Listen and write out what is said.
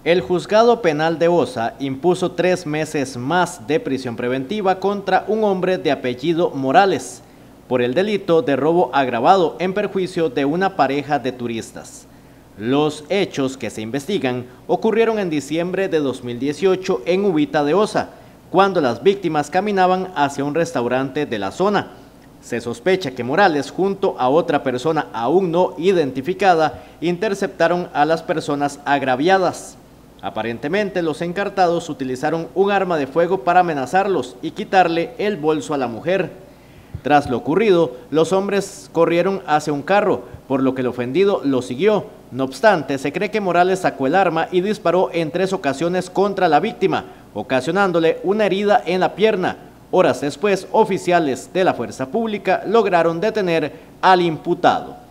El juzgado penal de Osa impuso 3 meses más de prisión preventiva contra un hombre de apellido Morales por el delito de robo agravado en perjuicio de una pareja de turistas. Los hechos que se investigan ocurrieron en diciembre de 2018 en Uvita de Osa, cuando las víctimas caminaban hacia un restaurante de la zona. Se sospecha que Morales, junto a otra persona aún no identificada, interceptaron a las personas agraviadas. Aparentemente, los encartados utilizaron un arma de fuego para amenazarlos y quitarle el bolso a la mujer. Tras lo ocurrido, los hombres corrieron hacia un carro, por lo que el ofendido lo siguió. No obstante, se cree que Morales sacó el arma y disparó en 3 ocasiones contra la víctima, ocasionándole una herida en la pierna. Horas después, oficiales de la fuerza pública lograron detener al imputado.